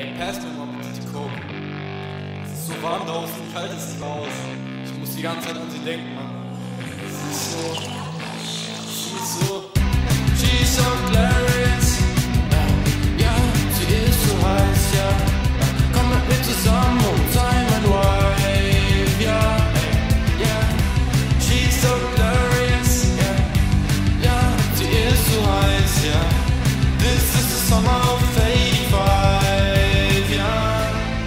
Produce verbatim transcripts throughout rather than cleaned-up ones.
Ey, pass mir mal bitte die Coke. Es ist so warm draußen, kalt ist es raus. Ich muss die ganze Zeit an sie denken, Mann. Sie ist so... Sie ist so... She's so glorious. Ja, sie ist so heiß, ja. Komm mit mir zusammen und sei mein Wife, ja. Ja, she's so glorious, ja. Ja, sie ist so heiß, ja. This is the summer of eighty-five, ja.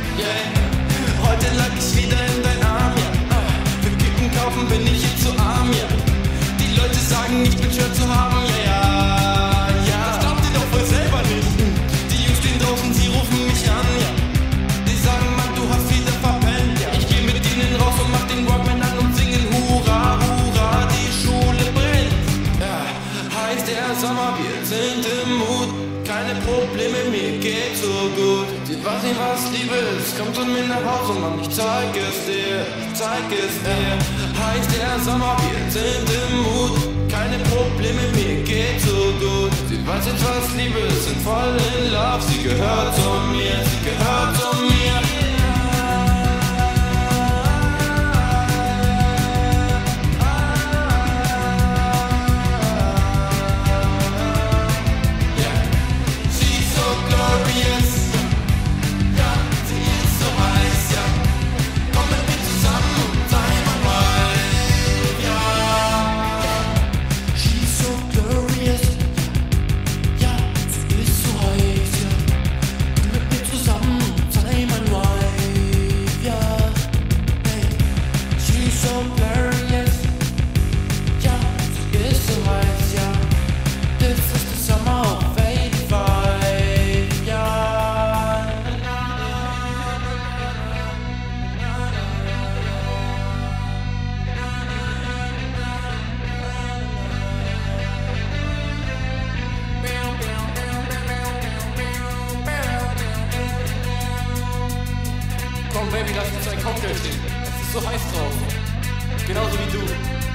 Yeah. Heute lag ich wieder in dein Arm, ja. Für Kippen kaufen bin ich jetzt zu arm, ja. Die Leute sagen, ich bin schwer zu haben, ja, ja. Ja, das glaubt ihr doch wohl selber nicht. Die Jungs stehen draußen, sie rufen mich an, ja. Die sagen, Mann, du hast wieder verpennt, ja. Ich geh mit ihnen raus und mach den Rockman an und singen Hurra, Hurra, die Schule brennt. Ja, heißt der Sommer, wir sind im Mut. Keine Probleme, mir geht's so gut. Sie weiß nicht, was Liebe ist, komm zu mir nach Hause, Mann, ich zeig es dir, ich zeig es dir. Heißt der Sommer, wir sind im Mut. Keine Probleme, mir geht's so gut. Sie weiß jetzt, was Liebe ist, sind voll in Love. Sie gehört zu mir, sie gehört zu mir. Komm, Baby, lass uns einen Cocktail trinken. Es ist so heiß draußen. Genauso wie du.